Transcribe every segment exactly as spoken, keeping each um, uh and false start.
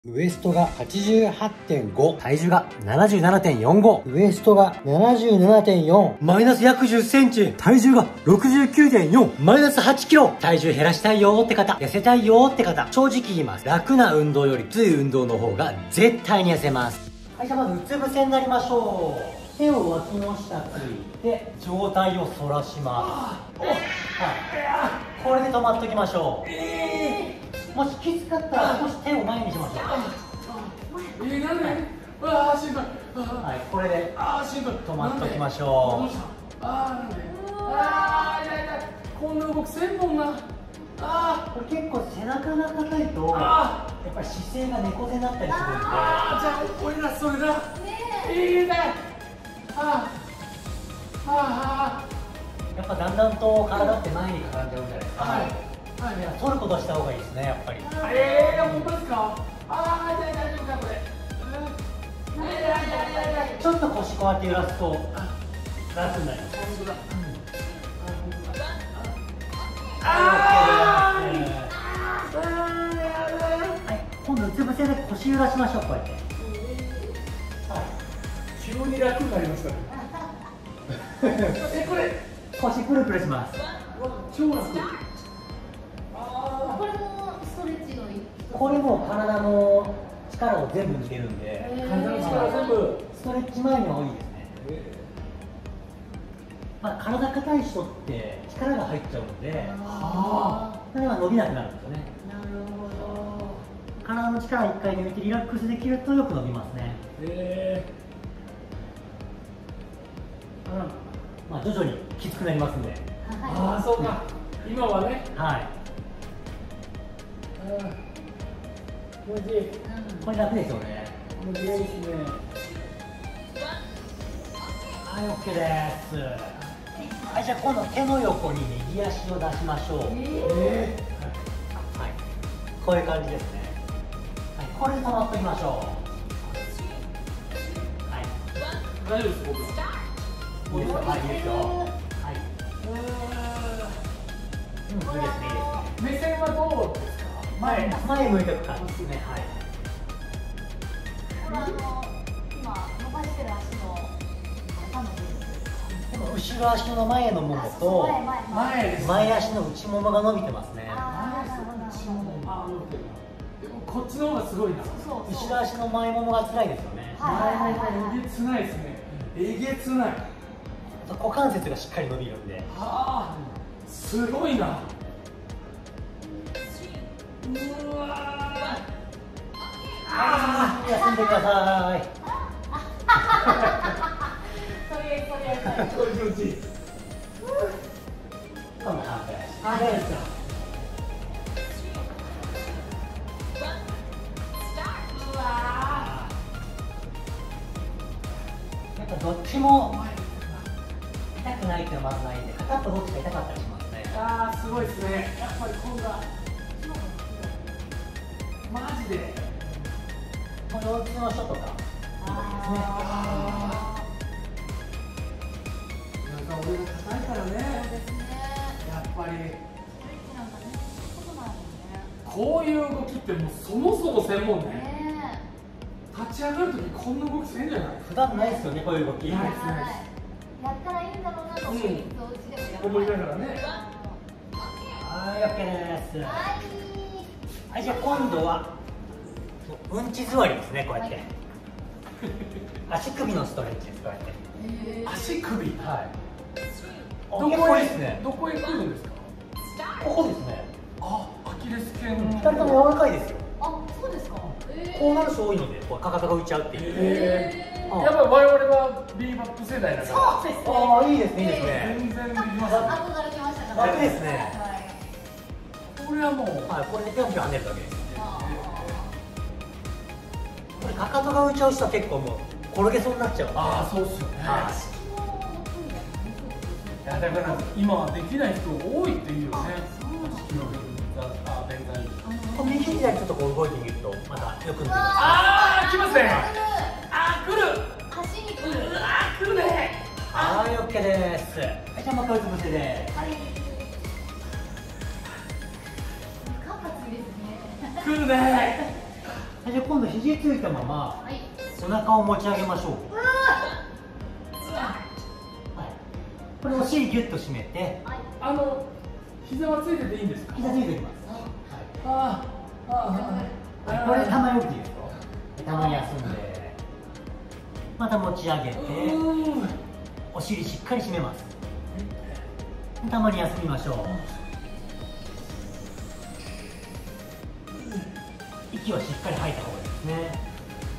ウエストが はちじゅうはちてんご、体重が ななじゅうななてんよんご、ウエストが ななじゅうななてんよん、マイナス約じゅっセンチ、体重が ろくじゅうきゅうてんよん、マイナスはちキロ、体重減らしたいよーって方、痩せたいよーって方、正直言います。楽な運動よりきつい運動の方が絶対に痩せます。はい、じゃあまずうつ伏せになりましょう。手を脇の下ついて、上体を反らします。はい、これで止まっときましょう。えーもしきつかったら少し手を前にしましょう。 えー、なんで、はい、ああ、しんどい。 はい、これでああ、しんどい。 止まっときましょう。 ああ、なんでああ、痛い痛い。こんな動きせんもんな。ああ、これ結構背中が硬いとやっぱり姿勢が猫背になったりするんで、 ああ、じゃあ俺らそれだ。ねえ、痛い。ああ、ああ、 やっぱだんだんと体って前にかがんじゃうんじゃないですか。はいはい、いや、取ることした方がいいですね、やっぱり。 ええー、本当ですか。ああ、痛い、大丈夫かこれ。 ちょっと腰こうやって揺らすと楽になります。 本当だ。 ああ、はい、今度うつ伏せで腰揺らしましょう、こうやって。 急に楽になりましたね。え、これ腰プルプルします。 超楽。 これもストレッチの一つ。 これも体の力を全部抜けるんで、 体の力全部ストレッチ前には多いですね。まあ、体硬い人って力が入っちゃうので、それは伸びなくなるんですよね。 なるほど。 体の力をいっかい抜いてリラックスできるとよく伸びますね。 へえ。 まあ徐々にきつくなりますんで。 ああ、そうか。今はね。 はい。 気持ちいい。 これ楽ですよね。 気持ちいいですね。 はい、オッケーです。はい、じゃあ今度手の横に右足を出しましょう。えー、はい、こういう感じですね。はい、これで止まっておきましょう。はい。 大丈夫です、僕は。 いいですよ。はい、いいですよ。はい。うん、いいですね、いいですね。 目線はどうですか。 前、前向いておく感じですね。はい。 これあの今伸ばしてる足の肩の部分ですか。 後ろ足の前のももと前です。 前足の内ももが伸びてますね。 ああ、伸びてる。でもこっちの方がすごいな。 後ろ足の前ももが辛いですよね。 前ももえげつないですね。えげつない。 股関節がしっかり伸びるんで。 はあ、すごいな。うわああ、休んでください。 それそれこれ気持ちいい。 今度反対足。 反対ですか。うわやっぱどっちも痛くないっていうのはまずないんで、片っぽどっちか痛かったりしますね。 ああ、すごいですね。やっぱり今度はマジでこの腰痛の人とかですね。 なんか俺も硬いからね。やっぱりこういう動きってもうそもそも専門ね。立ち上がるときこんな動きせんじゃない。 普段ないですよね、こういう動き。 ないですないです。 やったらいいんだろうなと思い思いながらね。 はい、オッケーです。はい、じゃあ今度はうんち座りですね、こうやって。足首のストレッチです、こうやって。 足首。 はい。 どこへですね。どこへ来るんですか。 ここですね。 あ、アキレス腱。 二人とも柔らかいですよ。 あ、そうですか。 こうなる人多いので、こうかかとが浮いちゃうっていう。 やっぱり我々はビーバップ世代だから。 そうですね。ああ、いいですね、いいですね。 全然できますね。 後から来ましたから。 楽ですね。 これはもう、 はい、これでぴょんぴょん跳ねるだけです。これかかとが浮いちゃう人は結構もう転げそうになっちゃう。 ああ、そうっすよね。いや、だから今できない人多いっていうよね。あ、便座に。 この右左ちょっとこう動いてみるとまたよくなります。 ああ、来ますね。ああ、来る。 足に来る。 ああ、来るね。 はい、オッケーです。はい、じゃあもう一回うつ伏せで。 はい。間髪ですね。 来るね。 じゃあ今度肘ついたまま、 はい、 お腹を持ち上げましょう。これお尻ギュッと締めて、 はい、 あの膝はついてていいんですか？ 膝ついていきます。 ああ、ああ、 これたまに起きていいですよ。たまに休んで、また持ち上げて、お尻しっかり締めます。たまに休みましょう。息をしっかり吐いた方がいいですね。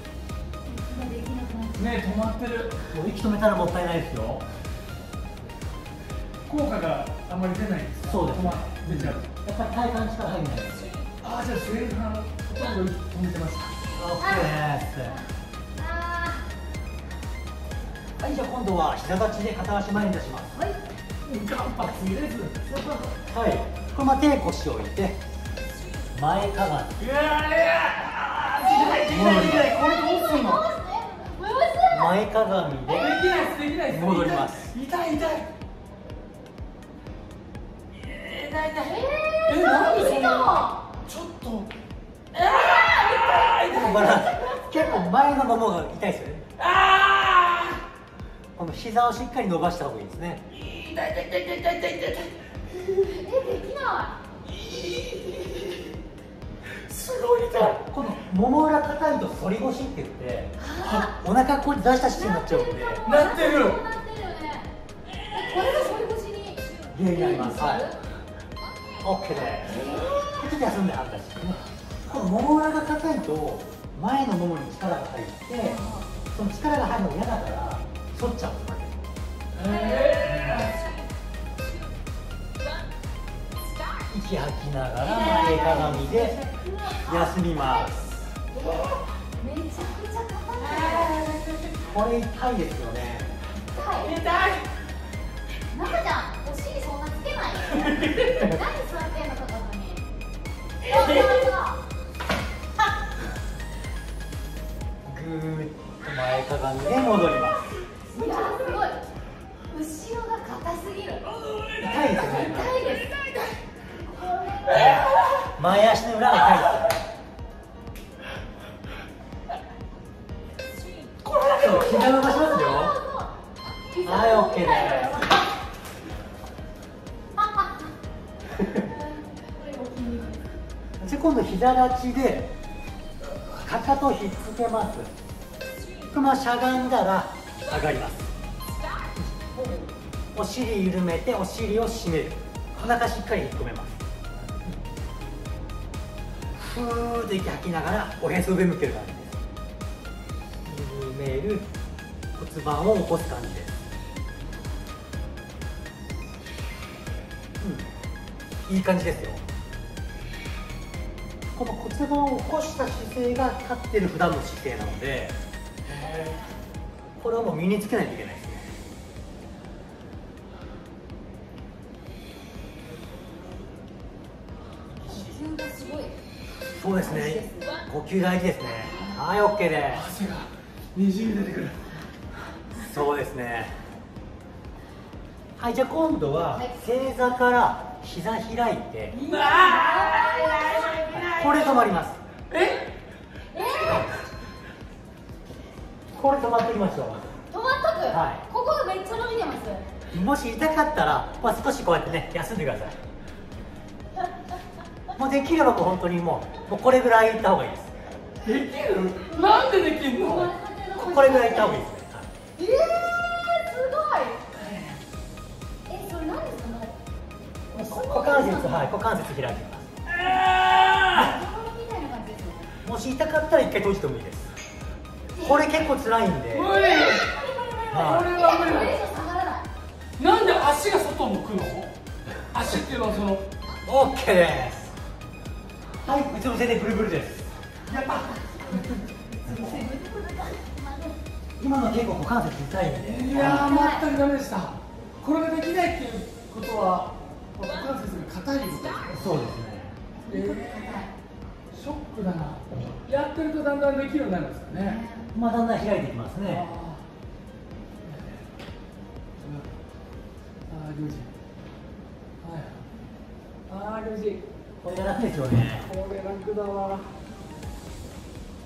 ね、止まってる。 もう息止めたらもったいないですよ。 効果があまり出ないんですか？ そうですね。 出ちゃう。 やっぱり体幹力入んないです。 ああ、じゃあ前半ほとんど止めてました。 オッケーです。はい、じゃあ今度は膝立ちで片足前に出します。 はい、 間髪入れず。 はい、これま手腰を置いて前かがみ。 いやいや、 戻ります。これどうすんの？前かがみでできないです、できないです。 戻ります。 痛い痛い。痛い痛い。 ええ、なんでそんー、 な。ちょっと。えー、痛い。 バランス結構前のももが痛いですよね。 あこの膝をしっかり伸ばした方がいいですね。 ー。痛い痛い痛い痛い痛い痛い痛い。 え、できない。 すごい痛い。 このもも裏硬いと反り腰って言って、お腹こう出した姿勢になっちゃうんで。 なってる。 なってるよね。これが反り腰に原因になります。はい。オッケーです。ちょっと休んで反対してね。このもも裏が硬いと前のももに力が入って、その力が入るのが嫌だから反っちゃうんですね。 え息吐きながら前かがみで休みます。 めちゃくちゃ硬い。 これ痛いですよね。 痛い。 痛い。 なかちゃん、お尻そんなつけないよ。何座ってんのかかとに。 ぐーっと前かがみで戻ります。 いやー、すごい。後ろが硬すぎる。 痛いですよね。 痛いです。 前足の裏が痛いですよね。そう膝伸ばしますよ。はい、オッケーです。じゃあ今度膝立ちでかかとをひっつけます。このまましゃがんだら上がります。お尻緩めてお尻を締める。お腹しっかり引っ込めます。ふーっと息吐きながらおへそ上向ける感じです。緩める。骨盤を起こす感じです。うん、いい感じですよ。この骨盤を起こした姿勢が立ってる普段の姿勢なので、これはもう身につけないといけないですね。 呼吸がすごい。 そうですね。呼吸大事ですね。はい、オッケーです。 汗がにじみ出てくる。 そうですね。はい、じゃあ今度ははい正座から膝開いて、 うわー。 これ止まります。 え？ これ止まっていきましょう。 止まっとく。 はいここがめっちゃ伸びてます。 もし痛かったら、まあ、少しこうやってね休んでください。もうできればもう本当にもうもうこれぐらいいった方がいいです。 できる？なんでできんの？ これぐらいいった方がいいですね。 えー、すごい。え、それ何ですかね。 こ股関節、はい、股関節開きます。 あみたいな感じですね。 もし痛かったら一回閉じてもいいです。これ結構辛いんで。 ー、無理。 はこれは無理だ。 これ以上下がらない。 なんで足が外向くの？足っていうのはその。 オッケーです。はい、うつ伏せでブルブルです。 やった。 今の結構股関節痛いんで。 いやー、全くダメでした。これができないっていうことは股関節が硬いみたいな。 そうですね。 えー、ショックだな。やってるとだんだんできるようになるんですかね。 まあだんだん開いていきますね。 ああ、リュウジ。はい。ああ、リュウジ。 これが楽ですよね。 これ楽だわ。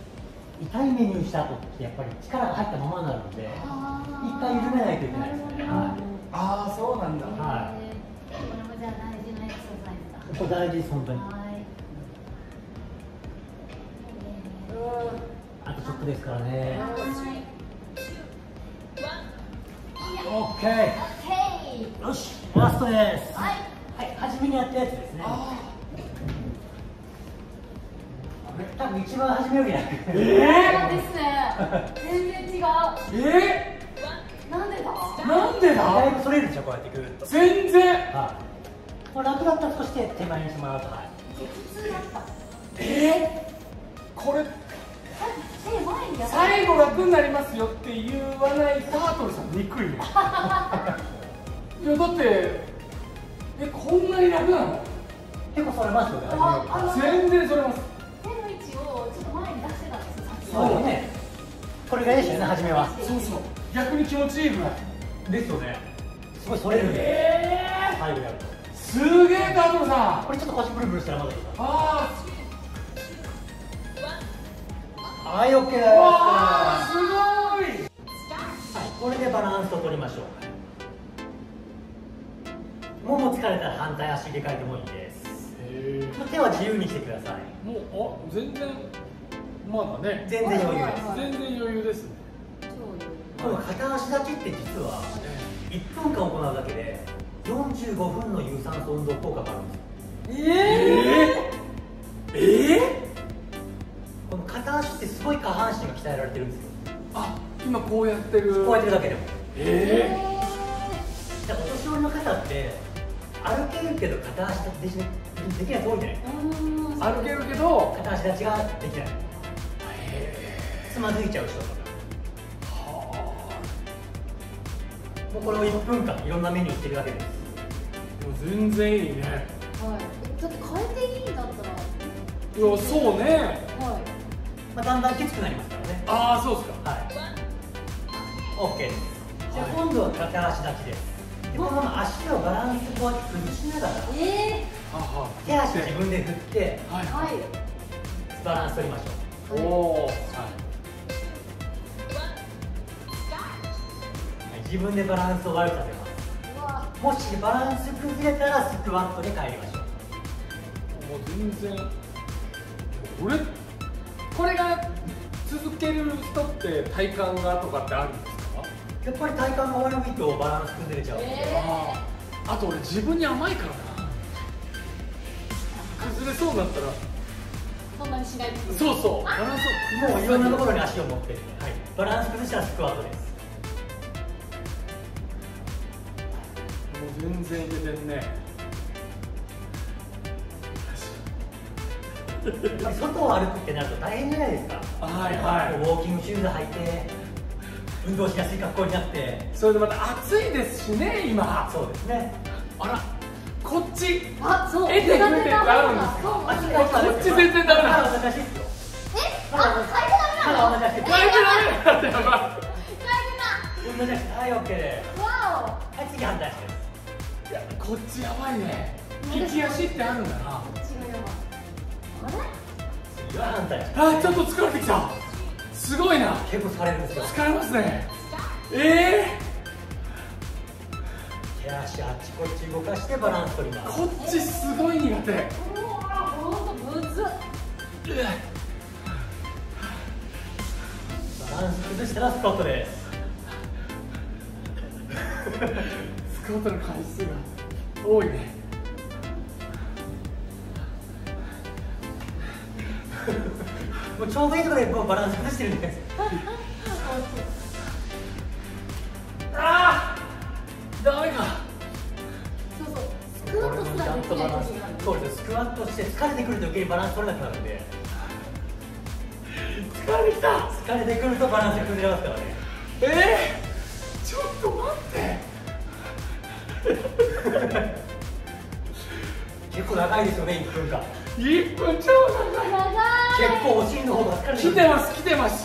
痛いメニューした後ってやっぱり力が入ったままになるので、一回緩めないといけないですね。はい、 ああ、そうなんだ。 はい。 これもじゃあ大事なエクササイズだ。 ここ大事です、本当に。あとちょっとですからね。オッケー。よし、ラストです。はい、はい、初めにやったやつですね。多分一番初めより楽。 ええですね。全然違う。 えー、なんでだ。 なんでだ。 だいぶそれるでしょ、こうやってくると。 全然。 はい。もう楽だったとして手前にしてもらうと。はい。 普通だった。 えー、これ。最後楽になりますよって言わないタートルさんにくいね。いやだってえこんなに楽なの？ 結構それますよね。 全然それます。 手の位置をちょっと前に出してたんですよ。 そうね。これがいいですよね、初めは。 そうそう。逆に気持ちいいぐらいですよね。 すごいそれるんで。ええ。最後やると。 すげえタートルさん。 これちょっと腰ブルブルしたらまだいいか。 ああ。 はい、オッケーです。 わあ、すごい。はい、 これでバランスを取りましょう。もも疲れたら反対足入れ替えてもいいです。へー。手は自由にしてください。 もう、あ、全然。まだね。 全然余裕です。 全然余裕ですね。 この片足立ちって実はいっぷんかん行うだけでよんじゅうごふんの有酸素運動効果があるんですよ。えー、えー、えーこの片足ってすごい下半身が鍛えられてるんですよ。 あ、今こうやってる。 こうやってるだけでも。ええー。お年寄りの方って歩けるけど片足立ちできない人多いんじゃないですか。 歩けるけど片足立ちができない。つまずいちゃう人とか。はあ。もうこれをいっぷんかんいろんなメニューしてるわけです。 でも全然いいね。 はい。だって変えていいんだったら。 いや、そうね。 はい。 まあ、だんだんきつくなりますからね。 ああ、そうですか。 はい。オッケーです。じゃあ、今度は片足立ちです。で、このまま足をバランスこうやって崩しながら。ええー。手足自分で振って。はい。はい。バランス取りましょう。おお。はい。自分でバランスを悪くさせます。もしバランス崩れたらスクワットで帰りましょう。 もう全然。俺。これが続ける人って体幹がとかってあるんですか？ やっぱり体幹が悪いとバランス崩れちゃう、えー、あと俺自分に甘いからな。崩れそうになったらそんなにしないです。 そうそう、バランスをもういろんなところに足を持って、はい、バランス崩したらスクワットです。 もう全然いけてんね。 外を歩くってなると大変じゃないですか。 はいはい。 ウォーキングシューズ履いて運動しやすい格好になって、 それでまた暑いですしね今。 そうですね。 あら、こっちあ、そう得て増えてってあるんですか？こっち全然ダメだ。 まだお腹しいですよ。 え、あ、変えてダメなの？ まだお腹しい。 変えてダメだって。やばい。 変えてた。 運動じゃなくて、はい、オッケーです。 わお。 はい、次反対足です。 いや、こっちやばいね。利き足ってあるんだな。 こっちがやばい。あれ？ 次は反対足。 あ、ちょっと疲れてきた。すごいな。 結構疲れるんですよ。 疲れますね。ええー。手足あっちこっち動かしてバランス取ります。 こっちすごい苦手。 うわ、ほんとむずっ。 バランス崩したらスクワットです。 スクワットの回数が多いね。 もうちょうどいいところでもうバランス崩してるんです。 ああ、ダメか。 そうそう。スクワットすらできない時がある。 そうです。スクワットして疲れてくると余計にバランス取れなくなるんで。 疲れてきた。 疲れてくるとバランスが崩れますからね。 ええー、ちょっと待って。 結構長いですよね、いっぷんかん。 いっぷん超長い。 長い。 結構お尻の方が疲れてきてます来てます。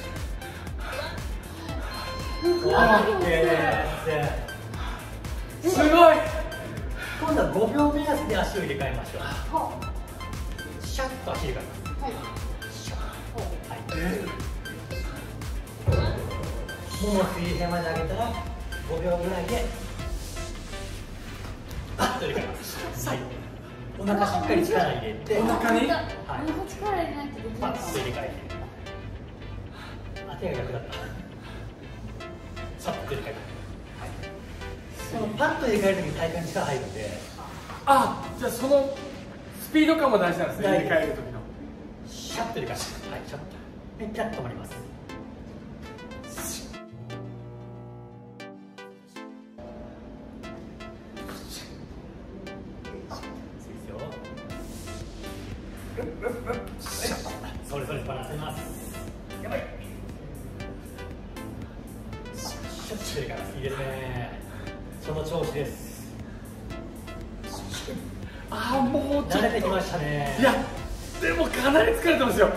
すごい。 今度はごびょう目安で足を入れ替えましょう。シャッと足入れ替えます。はい。シャッ。はい。 もも水平まで上げたらごびょうぐらいでパッと入れ替えます。はい、お腹しっかり力入れて、 お腹に、 はい、お腹力入れないとできない。 パッと入れ替えて、あ、手が逆だった。さっと入れ替えて、はい、そのパッと入れ替えるときに体幹に力入るんで、 あ、じゃあそのスピード感も大事なんですね。入れ替える時のシャッと入れ替えます。はい、シャッとでピャッと止まります。それぞれバランスます。やばい。シャッと入れ替えます。いいですね。その調子です。 ああ、もう慣れてきましたね。 いや、でもかなり疲れてますよ。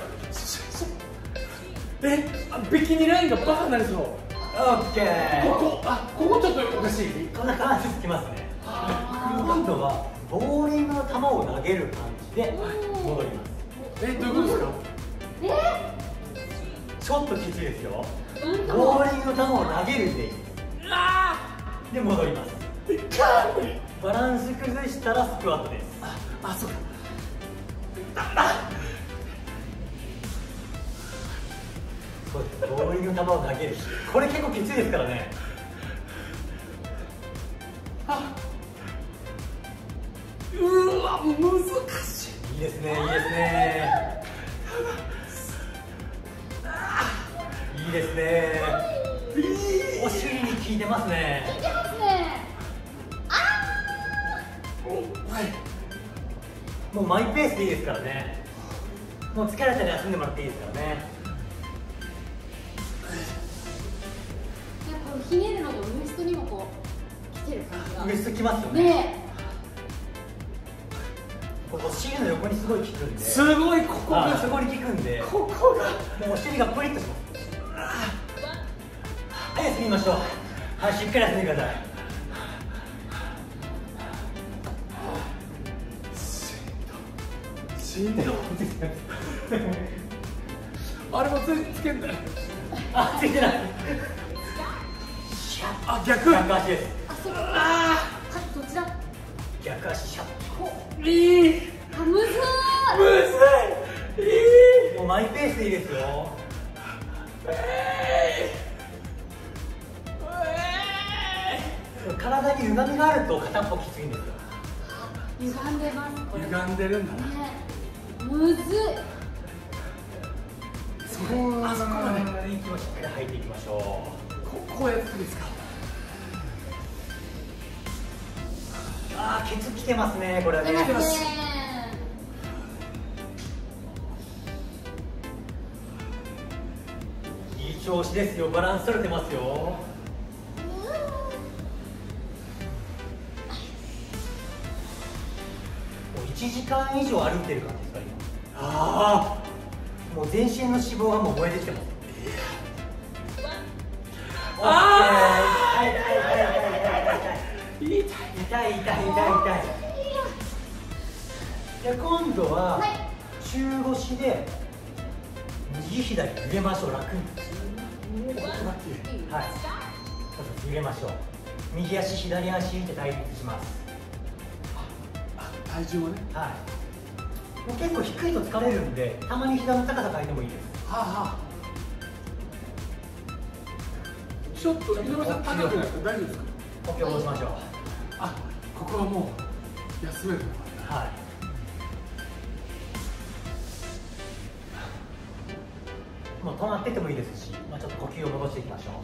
え、ビキニラインがバカになりそう。 オッケー。 ここ、あ、ここちょっとおかしい。 こんな感じでつきますね。今度はボーリングの球を投げる感じで戻ります。 え、どういうことですか。 えちょっときついですよ。ボーリングの球を投げるんでいいです。で戻ります。バランス崩したらスクワットです。 あ、あ、そうか。 そうです。ボーリングの球を投げる。これ結構きついですからね。 あ、うわ、難しい。 いいですね、いいですね。いいですね。お尻に効いてますね。 効いてますね。 はい。 もうマイペースでいいですからね。もう疲れたら休んでもらっていいですからね。 いや、これひねるのとウエストにもこう来てる感じが。 ウエストきますよね。 ねここお尻の横にすごい効くんで。 すごい、ここが、 そこに効くんで。 ここが。 もうお尻がプリッとします。はい、休みましょう。はい、しっかり休んでください。 しんどい。あれもつつけんだよ。 あ、ついてない。 あ、逆。 逆足です。 あ、そうか。 ああ、どっちだ。 逆足シャッこあ、いい。 あ、むずーい。 むずい。いい。 もうマイペースでいいですよ。体に歪みがあると片っぽきついんですよ。 歪んでます。これ歪んでるんだな。 ね、むずい。 そこ、あそこまで。 息をしっかり吐いていきましょう。 ここうやっていいですか。 あー、ケツきてますね、これはね。 来てますね。 いい調子ですよ。バランス取れてますよ。もういちじかん以上歩いてる感じですか、今。 ああ、もう全身の脂肪がもう燃えてきてます。 あ。 あー、痛い痛い痛い痛い痛い痛い痛い痛い痛い痛い痛い。で、今度は中腰で右左揺れましょう。楽に。はい。揺れましょう。右足左足って対立します。 あ、体重もね。 はい。もう結構低いと疲れるんで、たまに膝の高さ変えてもいいです。 はあはあ。ちょっと井上さん高くなって大丈夫ですか。 呼吸を戻しましょう。 あ、ここはもう休めるのかな。 はい。もう止まっててもいいですし、まあ、ちょっと呼吸を戻していきましょ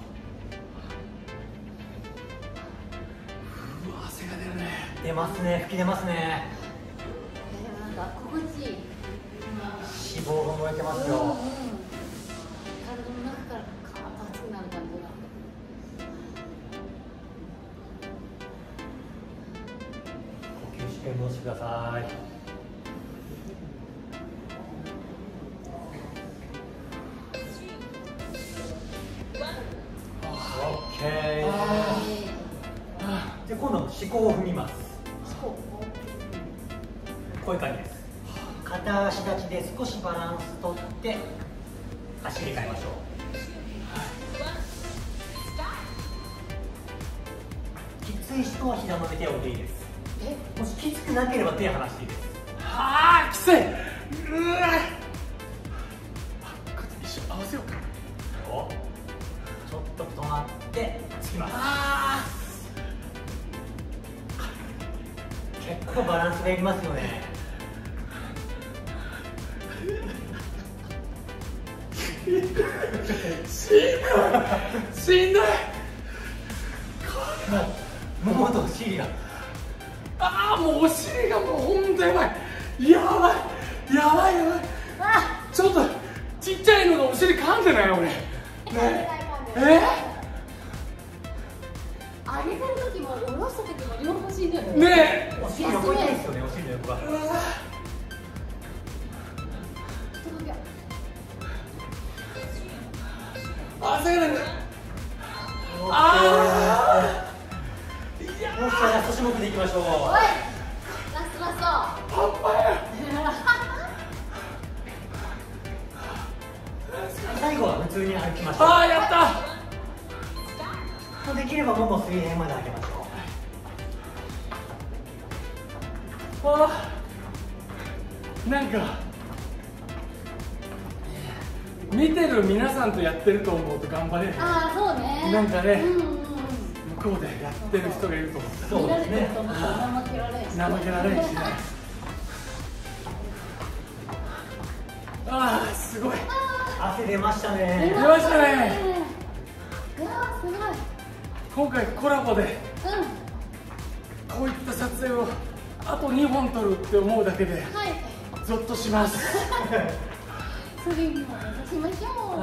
うわ、汗が出るね。 う。出ますね、吹き出ますね。 え、なんか心地いい。 脂肪が燃えてますよ。 うんうん、体の中からカーッと熱くなる感じが。 呼吸して戻してください。オッケー。で、今度は四股を踏みます。こういう感じです。片足立ちで少しバランスとって足入れ替えましょう。きつい人は膝の上手を置いていいです。もしきつくなければ手を離していいです。 はあきつい。うわ一緒合わせようか。 おちょっと止まってつきます。 あ結構バランスがいりますよね。 しんどいしんどい。 もうももとお尻がああもうお尻がもうほんとやばいやばいやばいやばい。ちょっとちっちゃいのがお尻噛んでない俺。ねえ上げてる時も下ろした時も両方しんどいのよ。 ねえお尻横痛いですよね。お尻の横が。 あせがない。 ああよし、ラスト種目でいきましょう。 おいラストラスト。 あパンパンや。 最後は普通に歩きましょう。 ああやったできればもも水平まで上げましょう。 あーなんか見てる皆さんとやってると思うと頑張れる。 ああそうね。 なんかねうんうんうん。 向こうでやってる人がいると思う。 そうですね。 見られてると思ったら怠けられんし。 怠けられんしね。ああすごい汗出ましたね。 出ましたね。 いやーすごい。 今回コラボでうこういった撮影をあとにほん撮るって思うだけでんはい。 ゾッとします。 それにも目指しましょう。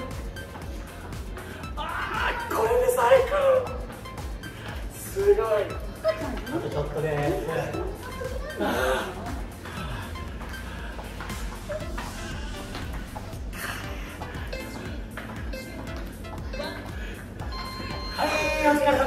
ああこれで最高。すごい。 あとちょっとです。はい、お疲れ様